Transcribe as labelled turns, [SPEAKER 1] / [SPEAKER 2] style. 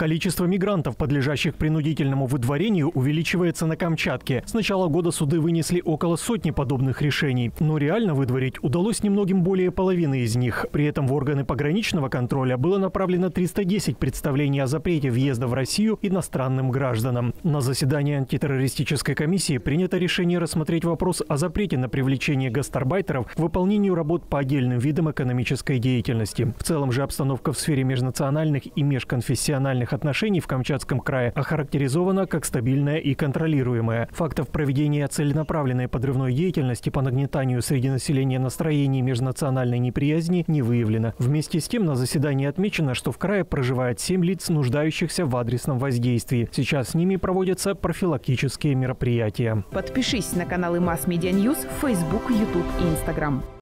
[SPEAKER 1] Количество мигрантов, подлежащих принудительному выдворению, увеличивается на Камчатке. С начала года суды вынесли около сотни подобных решений. Но реально выдворить удалось немногим более половины из них. При этом в органы пограничного контроля было направлено 310 представлений о запрете въезда в Россию иностранным гражданам. На заседании антитеррористической комиссии принято решение рассмотреть вопрос о запрете на привлечение гастарбайтеров к выполнению работ по отдельным видам экономической деятельности. В целом же обстановка в сфере межнациональных и межконфессиональных отношений в Камчатском крае охарактеризована как стабильная и контролируемая. Фактов проведения целенаправленной подрывной деятельности по нагнетанию среди населения настроений межнациональной неприязни не выявлено. Вместе с тем на заседании отмечено, что в крае проживает 7 лиц, нуждающихся в адресном воздействии. Сейчас с ними проводятся профилактические мероприятия.
[SPEAKER 2] Подпишись на каналы Mass Media News в Facebook, YouTube и Instagram.